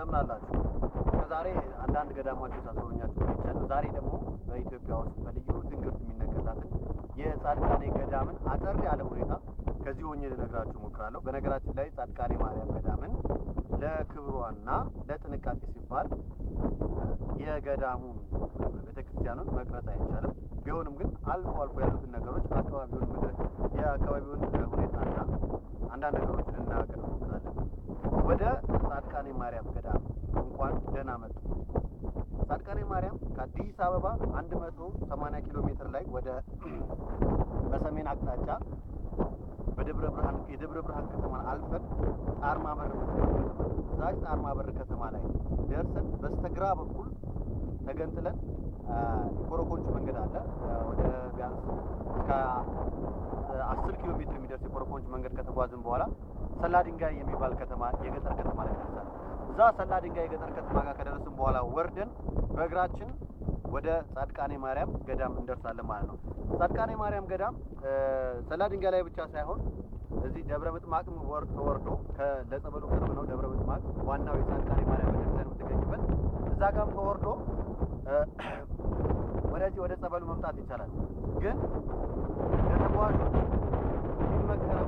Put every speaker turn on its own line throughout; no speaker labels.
እንደምን አላችሁ? ከዛሬ አንዳንድ ገዳማችን ሳስጎበኛችሁ ቆይቻለሁ። ዛሬ ደግሞ በኢትዮጵያ ውስጥ በልዩ ትንግርት የሚነገርላትን የጻድቃኔ ገዳምን አጠር ያለ ሁኔታ ከዚህ ሆኜ ልነግራችሁ እሞክራለሁ። በነገራችን ላይ ጻድቃኔ ማርያም ገዳምን ለክብሯና ለጥንቃቄ ሲባል የገዳሙን ቤተክርስቲያኑን መቅረጽ አይቻልም። ቢሆንም ግን አልፎ አልፎ ያሉትን ነገሮች የአካባቢውን ሁኔታና አንዳንድ ነገሮችን ልናገር እንሞክራለን። ወደ ጻድቃኔ ማርያም ገዳም እንኳን ደህና መጡ። ጻድቃኔ ማርያም ከአዲስ አበባ 180 ኪሎ ሜትር ላይ ወደ በሰሜን አቅጣጫ የደብረ ብርሃን ከተማን አልፈን ጣርማ በር ዛች ጣርማ በር ከተማ ላይ ደርሰን በስተግራ በኩል ተገንጥለን የኮረኮንች መንገድ አለ። ወደ ቢያንስ ከ10 ኪሎ ሜትር የሚደርስ የኮረኮንች መንገድ ከተጓዝን በኋላ ሰላ ድንጋይ የሚባል ከተማ የገጠር ከተማ ላይ ደርሰናል። እዛ ሰላ ድንጋይ የገጠር ከተማ ጋር ከደረስን በኋላ ወርደን በእግራችን ወደ ጻድቃኔ ማርያም ገዳም እንደርሳለን ማለት ነው። ጻድቃኔ ማርያም ገዳም ሰላ ድንጋይ ላይ ብቻ ሳይሆን እዚህ ደብረ ምጥማቅም ተወርዶ ለጸበሉ ቅርብ ነው። ደብረ ምጥማቅ ዋናው የጻድቃኔ ማርያም ቤተክርስቲያን የምትገኝበት እዛ ጋርም ተወርዶ ወደዚህ ወደ ጸበሉ መምጣት ይቻላል። ግን ለተጓዦች የሚመከረው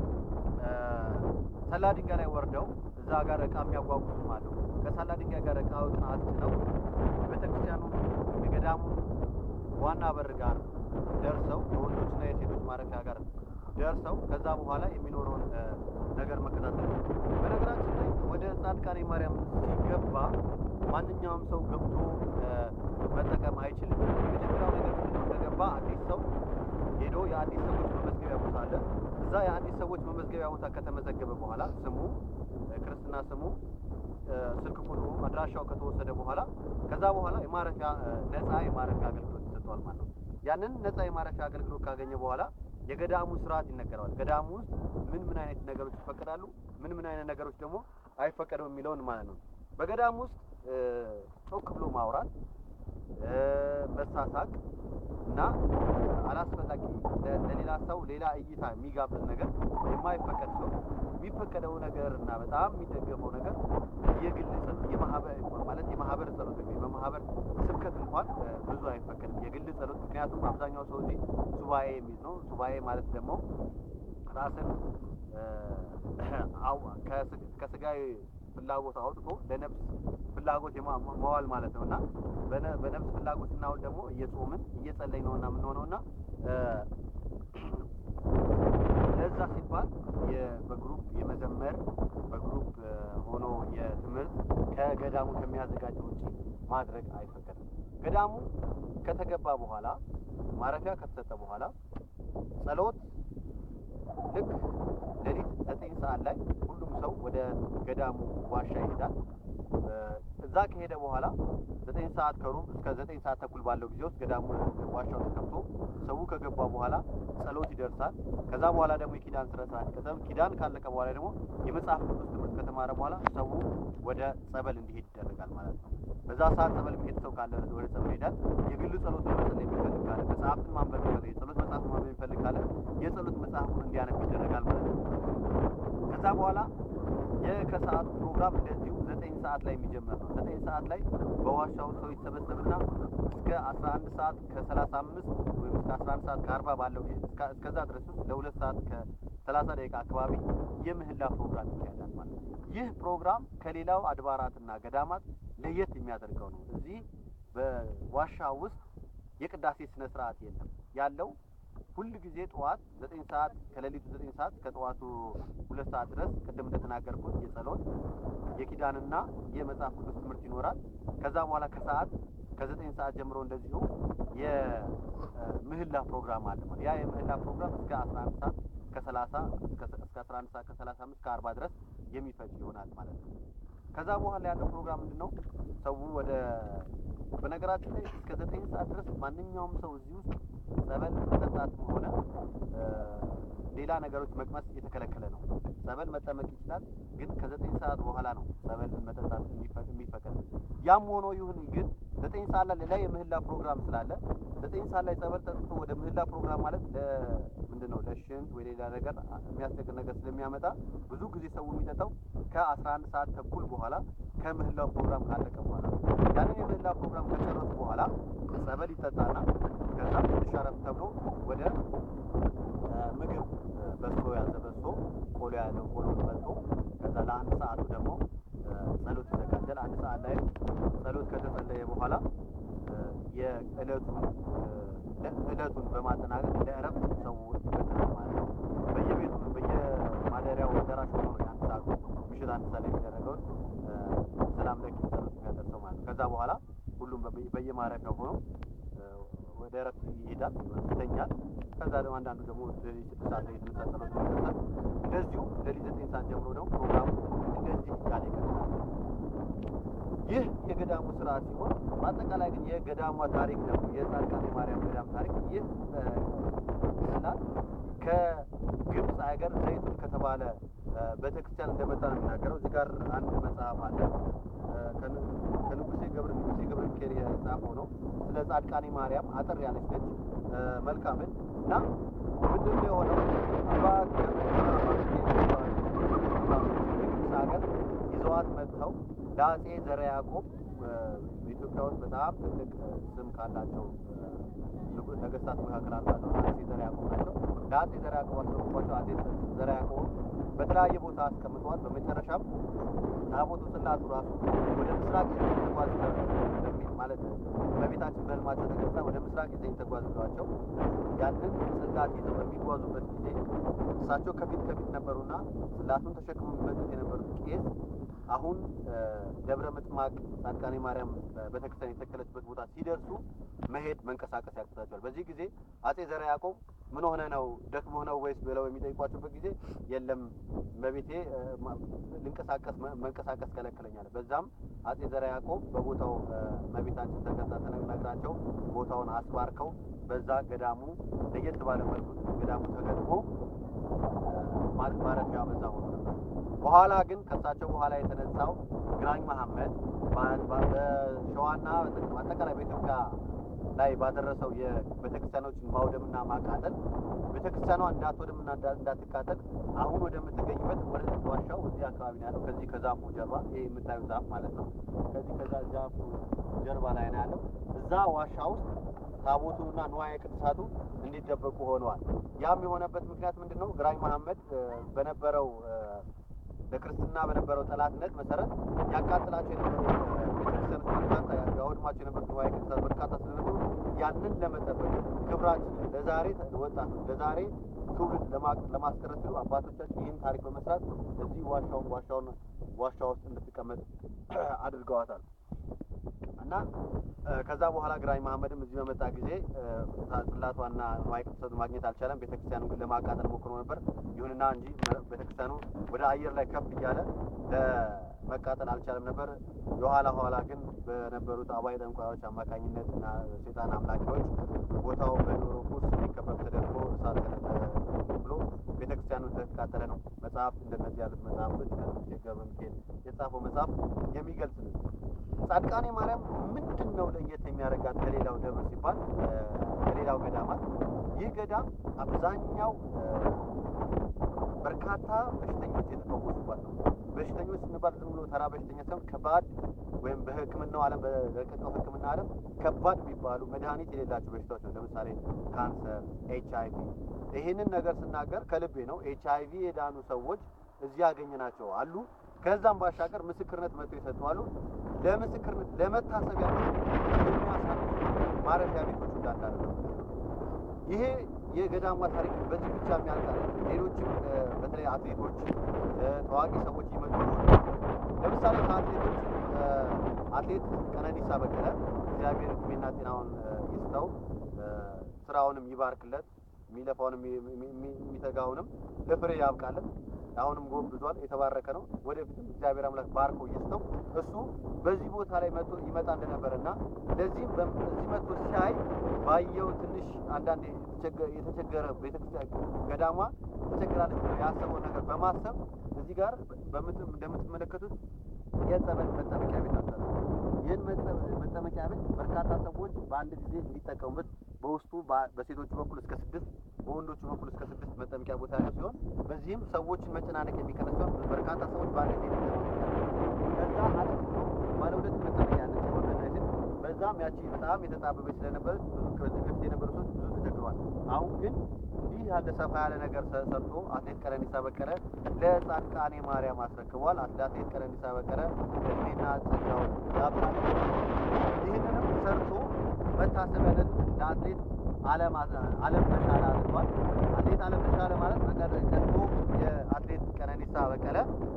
ሰላ ድንጋይ ላይ ወርደው እዛ ጋር እቃ የሚያጓጉዙም አሉ። ከሰላ ድንጋይ ጋር እቃዎችን አጭነው ቤተክርስቲያኑ የገዳሙ ዋና በር ጋር ደርሰው የወንዶችና የሴቶች ማረፊያ ጋር ደርሰው ከዛ በኋላ የሚኖረውን ነገር መከታተል። በነገራችን ላይ ወደ ጻድቃኔ ማርያም ሲገባ ማንኛውም ሰው ገብቶ መጠቀም አይችልም። የመጀመሪያው ነገር ምንድነው? ከገባ አዲስ ሰው ሄዶ የአዲስ ሰዎች መመዝገቢያ ቦታ አለ። እዛ የአዲስ ሰዎች መመዝገቢያ ቦታ ከተመዘገበ በኋላ ስሙ፣ ክርስትና ስሙ፣ ስልክ ቁጥሩ፣ አድራሻው ከተወሰደ በኋላ ከዛ በኋላ የማረፊያ ነፃ የማረፊያ አገልግሎት ይሰጠዋል ማለት ነው። ያንን ነፃ የማረፊያ አገልግሎት ካገኘ በኋላ የገዳሙ ስርዓት ይነገረዋል። ገዳሙ ውስጥ ምን አይነት ነገሮች ይፈቀዳሉ፣ ምን አይነት ነገሮች ደግሞ አይፈቀዱም የሚለውን ማለት ነው። በገዳሙ ውስጥ ጮክ ብሎ ማውራት፣ መሳሳቅ እና አላስፈላጊ ለሌላ ሰው ሌላ እይታ የሚጋብዝ ነገር የማይፈቀድ ሰው የሚፈቀደው ነገር እና በጣም የሚደገፈው ነገር የግል የማህበር ጸሎት ነው። በማህበር ስብከት እንኳን ብዙ አይፈቀድም የግል ጸሎት። ምክንያቱም አብዛኛው ሰው እዚህ ሱባኤ የሚል ነው። ሱባኤ ማለት ደግሞ ራስን ከስጋዊ ፍላጎት አውጥቶ ለነፍስ ፍላጎት መዋል ማለት ነውና በነፍስ ፍላጎት ስናውል ደግሞ እየጾምን እየጸለይን ነውና የምንሆነውና ለዛ ሲባል በግሩፕ የመዘመር በግሩፕ ሆኖ የትምህርት ከገዳሙ ከሚያዘጋጀው ውጪ ማድረግ አይፈቀድም። ገዳሙ ከተገባ በኋላ ማረፊያ ከተሰጠ በኋላ ጸሎት ልክ ሌሊት 9 ሰዓት ላይ ሁሉም ሰው ወደ ገዳሙ ዋሻ ይሄዳል። እዛ ከሄደ በኋላ 9 ሰዓት ከሩብ እስከ 9 ሰዓት ተኩል ባለው ጊዜ ውስጥ ገዳሙ ዋሻው ተከፍቶ ሰው ከገባ በኋላ ጸሎት ይደርሳል። ከዛ በኋላ ደግሞ የኪዳን ስርዓት ይቀጥላል። ኪዳን ካለቀ በኋላ ደግሞ የመጽሐፍ ቅዱስ ትምህርት ከተማረ በኋላ ሰው ወደ ጸበል እንዲሄድ ይደረጋል ማለት ነው። በዛ ሰዓት ጸበል የሚሄድ ሰው ካለ ወደ ጸበል ይሄዳል። የግል ጸሎት መጸለይ የሚፈልግ ካለ መጽሐፍትን ማንበብ የሚፈልግ የጸሎት መጽሐፍ ማንበብ የሚፈልግ ካለ የጸሎት መጽሐፉን እንዲያነብ ይደረጋል ማለት ነው። ከዛ በኋላ የከሰዓቱ ፕሮግራም እንደዚሁ 9 ሰዓት ላይ የሚጀምር ነው። 9 ሰዓት ላይ በዋሻው ሰው ይሰበሰብና እስከ 11 ሰዓት ከ35 ወይም እስከ 11 ሰዓት ከ40 ባለው እስከዛ ድረስ ለ2 ሰዓት ከ30 ደቂቃ አካባቢ የምህላ ፕሮግራም ይካሄዳል ማለት ነው። ይህ ፕሮግራም ከሌላው አድባራትና ገዳማት ለየት የሚያደርገው ነው። እዚህ በዋሻ ውስጥ የቅዳሴ ስነ ስርዓት የለም። ያለው ሁሉ ጊዜ ጠዋት 9 ሰዓት ከሌሊቱ 9 ሰዓት ከጠዋቱ 2 ሰዓት ድረስ ቅድም እንደተናገርኩት የጸሎት የኪዳንና የመጽሐፍ ቅዱስ ትምህርት ይኖራል። ከዛ በኋላ ከሰዓት ከ9 ሰዓት ጀምሮ እንደዚሁ የምህላ ፕሮግራም አለ ማለት። ያ የምህላ ፕሮግራም እስከ 11 ሰዓት ከ30 እስከ 11 ሰዓት ከ35 ከ40 ድረስ የሚፈጅ ይሆናል ማለት ነው። ከዛ በኋላ ያለው ፕሮግራም ምንድነው? ሰው በነገራችን ላይ እስከ 9 ሰዓት ድረስ ማንኛውም ሰው እዚህ ውስጥ ጸበል መጠጣትም ሆነ ሌላ ነገሮች መቅመስ የተከለከለ ነው። ጸበል መጠመቅ ይችላል፣ ግን ከ9 ሰዓት በኋላ ነው ጸበል መጠጣት የሚፈቀድ። ያም ሆኖ ይሁን ግን 9 ሰዓት ላይ ሌላ የምህላ ፕሮግራም ስላለ 9 ሰዓት ላይ ጸበል ጠጥቶ ወደ ምህላ ፕሮግራም ማለት ለምንድነው ለሽንት ወይ ሌላ ነገር የሚያስቸግር ነገር ስለሚያመጣ ብዙ ጊዜ ሰው የሚጠጣው ከ11 ሰዓት ተኩል በኋላ ከምህላው ፕሮግራም ካለቀ በኋላ ያንን የምህላ ፕሮግራም ከጨረሱ በኋላ ጸበል ይጠጣና ከዛ ትሻረፍ ተብሎ ወደ ምግብ በሶ ያዘ በሶ ቆሎ ያለው ቆሎ በልቶ ከዛ ለአንድ ሰዓቱ ደግሞ ጸሎት ይዘጋጃል። አንድ ሰዓት ላይ ጸሎት ከተጸለየ በኋላ የዕለቱን በማጠናቀቅ ለእረፍት ሰው ይበተናል ማለት ነው። በየቤቱ በየማደሪያው አዳራሽ ሆኖ ነው ያን ሰዓት ምሽት አንድ ሰዓት ላይ የሚደረገው ሰላም ለኪ ጸሎት የሚያደርሰው ማለት ነው። ከዛ በኋላ ሁሉም በየማረፊያው ሆኖ ወደ እረፍት ይሄዳል፣ ይተኛል። ከዛ ደግሞ አንዳንዱ ደግሞ ለሊት 6 ሰዓት ላይ የተነሳ ጸሎት ይደርሳል። እንደዚሁ ለሊት 9 ሰዓት ጀምሮ ደግሞ ፕሮግራሙ እንደዚህ ያለ ይቀጥላል። ይህ የገዳሙ ስርዓት ሲሆን በአጠቃላይ ግን የገዳሟ ታሪክ ነው። የጻድቃኔ ማርያም ገዳም ታሪክ ይህ ስላት ከግብፅ ሀገር ዘይቱን ከተባለ ቤተክርስቲያን እንደመጣ ነው የሚናገረው። እዚህ ጋር አንድ መጽሐፍ አለ ከንጉሴ ገብረ ሚካኤል የጻፈው ነው። ስለ ጻድቃኔ ማርያም አጠር ያለች ነች፣ መልካም እና ምንድን ነው የሆነው የግብፅ ሀገር ይዘዋት መጥተው ለአፄ ዘርዓ ያዕቆብ በኢትዮጵያ ውስጥ በጣም ትልቅ ስም ካላቸው ነገስታት መካከል አንዱ አፄ ዘርዓ ያዕቆብ ናቸው። ለአፄ ዘርዓ ያዕቆብ አስረክቧቸው አፄ ዘርዓ ያዕቆብ በተለያየ ቦታ አስቀምጠዋል። በመጨረሻም ታቦቱ ጽላቱ ራሱ ወደ ምስራቅ ይዘኝ ተጓዝ በሚል ማለት በቤታችን በህልማቸው ተገልጻ ወደ ምስራቅ ይዘኝ ተጓዝ ብሏቸው ያንን ጽላት ይዘው በሚጓዙበት ጊዜ እሳቸው ከፊት ነበሩና ጽላቱን ተሸክሞ የሚመጡት የነበሩት ቄስ አሁን ደብረ ምጥማቅ ጻድቃኔ ማርያም ቤተክርስቲያን የተከለችበት ቦታ ሲደርሱ መሄድ መንቀሳቀስ ያቅታቸዋል። በዚህ ጊዜ አፄ ዘርዓ ያዕቆብ ምን ሆነ ነው ደክሞ ነው ወይስ ብለው የሚጠይቋቸውበት ጊዜ የለም በቤቴ መንቀሳቀስ ከለከለኛል። በዛም አፄ ዘርዓ ያዕቆብ በቦታው መቤታችን ተከታ ተነግራቸው ቦታውን አስባርከው በዛ ገዳሙ ለየት ባለ መልኩ ገዳሙ ተገድሞ ማረፊያ በዛ ሆኖ ነበር። በኋላ ግን ከሳቸው በኋላ የተነሳው ግራኝ መሐመድ በሸዋና አጠቃላይ በኢትዮጵያ ላይ ባደረሰው የቤተክርስቲያኖችን ማውደምና ማቃጠል ቤተክርስቲያኗ እንዳትወድምና እንዳትቃጠል አሁን ወደምትገኝበት ወደ ዋሻው እዚህ አካባቢ ነው ያለው። ከዚህ ከዛፉ ጀርባ ይሄ የምታዩት ዛፍ ማለት ነው። ከዛ ዛፉ ጀርባ ላይ ነው ያለው። እዛ ዋሻ ውስጥ ታቦቱና ንዋየ ቅድሳቱ እንዲደበቁ ሆነዋል። ያም የሆነበት ምክንያት ምንድነው? ግራኝ መሐመድ በነበረው ለክርስትና በነበረው ጠላትነት መሰረት ያቃጥላቸው የነበሩ ቤተክርስቲያኖች በርካታ ያወድማቸው የነበሩ ንዋየ ቅድሳት በርካታ ስለነበሩ ያንን ለመጠበቅ ክብራችን ለዛሬ ወጣቶች ለዛሬ ትውልድ ለማስቀረት ሲሉ አባቶቻችን ይህን ታሪክ በመስራት እዚህ ዋሻ ውስጥ እንድትቀመጥ አድርገዋታል። እና ከዛ በኋላ ግራኝ መሐመድም እዚህ በመጣ ጊዜ ጽላቷና ንዋየ ቅድሳቱን ማግኘት አልቻለም። ቤተክርስቲያኑን ግን ለማቃጠል ሞክሮ ነበር። ይሁንና እንጂ ቤተክርስቲያኑ ወደ አየር ላይ ከፍ እያለ ለመቃጠል አልቻለም ነበር። የኋላ ግን በነበሩት አባይ ጠንቋዮች አማካኝነት እና ሴጣን አምላኪዎች ቦታው በዶሮ ኩስ እንዲከበብ ተደርጎ እሳት ብሎ ቤተክርስቲያኑ እንደተቃጠለ ነው መጽሐፍ እንደነዚህ ያሉት መጽሐፎች ከንጉሴ ገብረ ሚካኤል የጻፈው መጽሐፍ የሚገልጽ ነው። ጻድቃኔ ማርያም ምንድን ነው ለየት የሚያደርጋት ከሌላው ደብር ሲባል ከሌላው ገዳማት? ይህ ገዳም አብዛኛው በርካታ በሽተኞች የተፈወሱባት ነው። በሽተኞች ስንባል ዝም ብሎ ተራ በሽተኛ ሳይሆን ከባድ ወይም በሕክምናው ዓለም በረቀቀው ሕክምና ዓለም ከባድ የሚባሉ መድኃኒት የሌላቸው በሽታዎች ነው። ለምሳሌ ካንሰር፣ HIV። ይህንን ነገር ስናገር ከልቤ ነው። HIV የዳኑ ሰዎች እዚህ ያገኘናቸው አሉ። ከዛም ባሻገር ምስክርነት መጥተው ይሰጡ አሉ። ለምስክርነት ለመታሰቢያ የሚያሳዩ ማረፊያ ቤቶች እንዳሉ ይሄ የገዳሟ ታሪክ በዚህ ብቻ የሚያልቃል። ሌሎችም በተለይ አትሌቶች፣ ታዋቂ ሰዎች ይመጡ። ለምሳሌ ከአትሌቶች አትሌት ቀነኒሳ በቀለ እግዚአብሔር ዕድሜና ጤናውን ይስጠው፣ ስራውንም ይባርክለት፣ የሚለፋውንም የሚተጋውንም ለፍሬ ያብቃለት። አሁንም ጎብዟል፣ የተባረከ ነው። ወደፊትም እግዚአብሔር አምላክ ባርኮ ይስጠው። እሱ በዚህ ቦታ ላይ ይመጣ እንደነበረና ለዚህም በዚህ መጥቶ ሲያይ ባየው ትንሽ አንዳንድ የተቸገረ ቤተክርስቲያን ገዳሟ ተቸግራለች ብሎ ያሰበውን ነገር በማሰብ እዚህ ጋር እንደምትመለከቱት የጸበል መጠመቂያ ቤት አሰሩ። ይህን መጠመቂያ ቤት በርካታ ሰዎች በአንድ ጊዜ እንዲጠቀሙበት በውስጡ በሴቶቹ በኩል እስከ 6 በወንዶቹ በኩል እስከ 6 መጠመቂያ ቦታ ያለው ሲሆን በዚህም ሰዎችን መጨናነቅ የሚቀንስ ሲሆን በርካታ ሰዎች በአንድ ጊዜ ከዛ አለፍ ብሎ ባለ 2 መጠመቂያ ያለች ኦርጋናይዜሽን በዛም ያቺ በጣም የተጣበበች ስለነበረች ብዙ ከዚህ በፊት የነበሩ ሰዎች ብዙ ተቸግሯል። አሁን ግን እንዲህ ያለ ሰፋ ያለ ነገር ሰርቶ አትሌት ቀነኒሳ በቀለ ለጻድቃኔ ማርያም አስረክቧል። አትሌት ቀነኒሳ በቀለ እድሜና ጸጋው ያብዛል። ይህንንም ሰርቶ መታሰቢያነት ለአትሌት ዓለም ተሻለ አድርጓል። አትሌት ዓለም ተሻለ ማለት ቀድሞ የአትሌት ቀነኒሳ በቀለ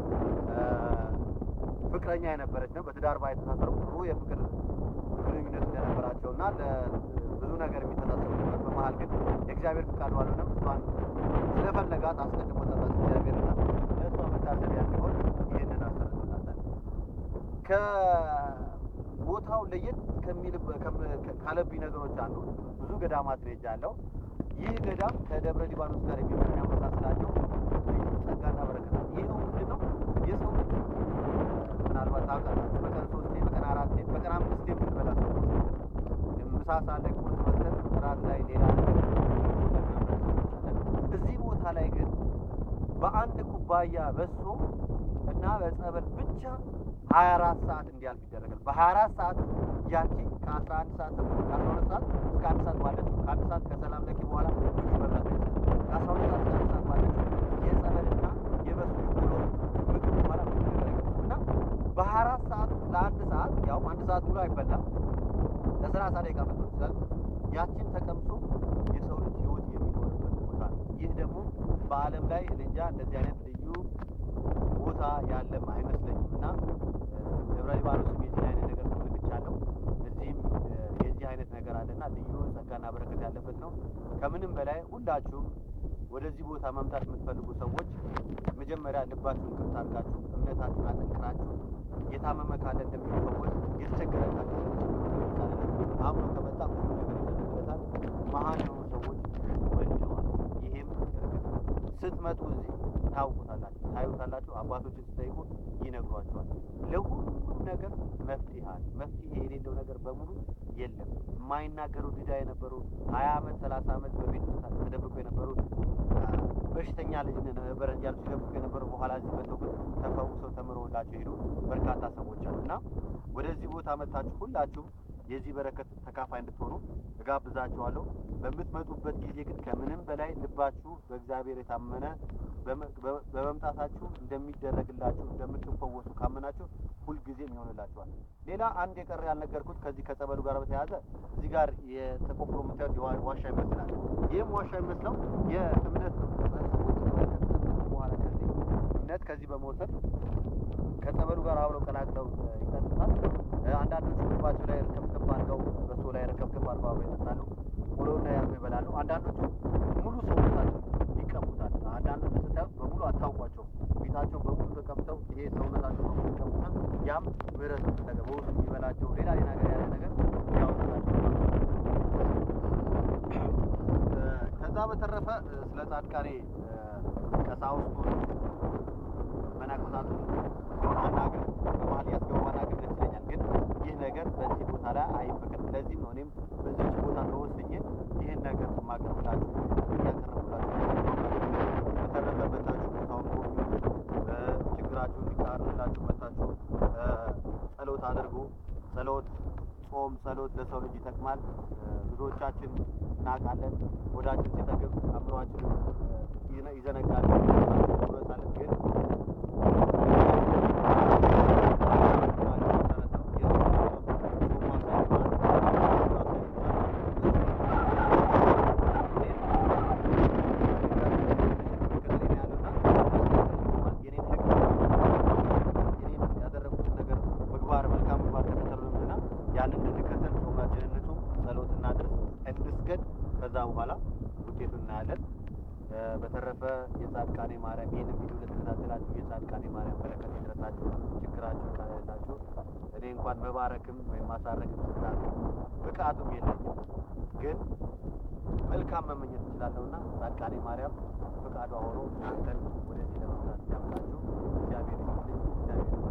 ፍቅረኛ የነበረች ነው። በትዳር ባይተሳሰሩ ጥሩ የፍቅር ግንኙነት እንደነበራቸውና ብዙ ነገር የሚተሳሰሩበት በመሀል ግን የእግዚአብሔር ፍቃድ አልሆነም። እሷን ስለፈለጋት አስቀድሞ ጠራት እግዚአብሔርና ለእሷ መታሰቢያ እንዲሆን ይህንን አሰርቶላታል። ከቦታው ለየት ካለብኝ ነገሮች አንዱ ብዙ ገዳማት ነው ሄጃለሁ። ይህ ገዳም ከደብረ ሊባኖስ ጋር የሚያመሳስላቸው ልዩ ጸጋና በረከት ነው። ይህ ምንድን ነው? የሰው ልጅ ምናልባት ታውቃላችሁ በቀን 3 በቀን 4 በቀን 5 የምንበላ ሰዎች ምሳ ሰዓት ላይ ቁርስ በልተን እራት ላይ ሌላ ነገር እዚህ ቦታ ላይ ግን በአንድ ኩባያ በሶ እና በጸበል ብቻ 24 ሰዓት እንዲያልፍ ይደረጋል። በ24 ሰዓት ያቺ ከ11 ሰዓት ከ12 ሰዓት እስከ 1 ሰዓት ባለችው ከ1 ሰዓት ከሰላም ለኪ በኋላ ምግብ መብላት አይቻልም። ከ12 ሰዓት እስከ 1 ሰዓት ባለችው የጸበልና የበሶ ቆሎ ምግብ በኋላ ምግብ ነገር አይቀርም እና በ24 ሰዓት ለአንድ ሰዓት ያው 1 ሰዓት ሙሉ አይበላም። ለ30 ደቂቃ መጥቶ ይችላል። ያችን ተቀምሶ የሰው ልጅ ህይወት የሚኖርበት ቦታ ነው። ይህ ደግሞ በዓለም ላይ እንጃ እንደዚህ አይነት ልዩ ቦታ ያለም አይመስለኝም እና ደብረ ሊባኖስም የዚህ አይነት ነገር ተመልክቻለሁ። እዚህም የዚህ አይነት ነገር አለና ልዩ ጸጋና በረከት ያለበት ነው። ከምንም በላይ ሁላችሁም ወደዚህ ቦታ መምጣት የምትፈልጉ ሰዎች መጀመሪያ ልባችሁን ክፍት አድርጋችሁ እምነታችሁን አጠንክራችሁ የታመመ ካለ እንደሚፈወስ የተቸገረ ካለ አምኖ ከመጣ ሁሉ ነገር ይደረግለታል። መሀን የሆኑ ሰዎች ወልደዋል። ይሄም ስትመጡ እዚህ ታዩታላችሁ። አባቶችን ስጠይቁ ይነግሯቸዋል። ለሁሉም ነገር መፍትሄ አለ። መፍትሄ የሌለው ነገር በሙሉ የለም። የማይናገሩ ዲዳ የነበሩ 20 ዓመት 30 ዓመት በቤት ውስጥ ተደብቆ የነበሩ በሽተኛ ልጅ ነበር እያሉ ሲደብቁ የነበሩ በኋላ እዚህ መጥተው ግን ተፈውሰው ተምረውላቸው ሄዱ በርካታ ሰዎች አሉ እና ወደዚህ ቦታ መጥታችሁ ሁላችሁም የዚህ በረከት ተካፋይ እንድትሆኑ እጋብዛችኋለሁ። በምትመጡበት ጊዜ ግን ከምንም በላይ ልባችሁ በእግዚአብሔር የታመነ በመምጣታችሁ እንደሚደረግላችሁ እንደምትፈወሱ ካመናችሁ ሁልጊዜም ይሆንላችኋል። ሌላ አንድ የቀረ ያልነገርኩት ከዚህ ከጸበሉ ጋር በተያያዘ እዚህ ጋር የተቆፍሮ የምታዩት ዋሻ ይመስላል። ይህም ዋሻ የሚመስለው የእምነት ነው። በኋላ እምነት ከዚህ በመውሰድ ከጸበሉ ጋር አብረው ቀላቅለው ይጠጡታል። አንዳንዶቹ ልባቸው ላይ ርከፍከፍ አድርገው በሶ ላይ ርከፍከፍ አድርገው አብረው ይጠጣሉ። ቆሎና ያርጎ ይበላሉ። አንዳንዶቹ ሙሉ ሰውነታቸው ይቀቡታል። አንዳንዶቹ ስታዩት በሙሉ አታውቋቸውም። ፊታቸው በሙሉ ተቀብተው ይሄ ሰውነታቸው በሙሉ ይቀቡና ያም ምህረት ነገር በውስጡ የሚበላቸው ሌላ ነገር ያለ ነገር ያወጣላቸው። ከዛ በተረፈ ስለ ጻድቃኔ ቀሳውስቱ መነኮሳቱ ማናገር በባህል ያስገቡ ማናገር ደስ ይለኛል። ግን ይህ ነገር በዚህ ቦታ ላይ አይፈቀድም። ለዚህም ነው እኔም በዚህ ቦታ ተወስኜ ይህን ነገር ማቀርብላችሁ እያቀረብኩላችሁ። በተረፈ መጣችሁ ቦታውን ጎብኙ። ችግራችሁ እንዲቃርላችሁ መጣችሁ ጸሎት አድርጉ። ጸሎት፣ ጾም፣ ጸሎት ለሰው ልጅ ይጠቅማል። ብዙዎቻችን እናውቃለን። ወዳችን ሲጠግብ አእምሯችን ይዘነጋል። ብሎታለን ግን ከዛ በኋላ ውጤቱን እናያለን። በተረፈ የጻድቃኔ ማርያም ይህንን ቪዲዮ ለተከታተላችሁ የጻድቃኔ ማርያም በረከት ይድረሳችሁ። ችግራችሁን ካላችሁ እኔ እንኳን መባረክም ወይም ማሳረክም ስልጣን ብቃቱም የለኝም፣ ግን መልካም መመኘት እችላለሁና ጻድቃኔ ማርያም ፈቃዷ ሆኖ ወደዚህ ለመምጣት ያምጣችሁ። እግዚአብሔር ይመስገን።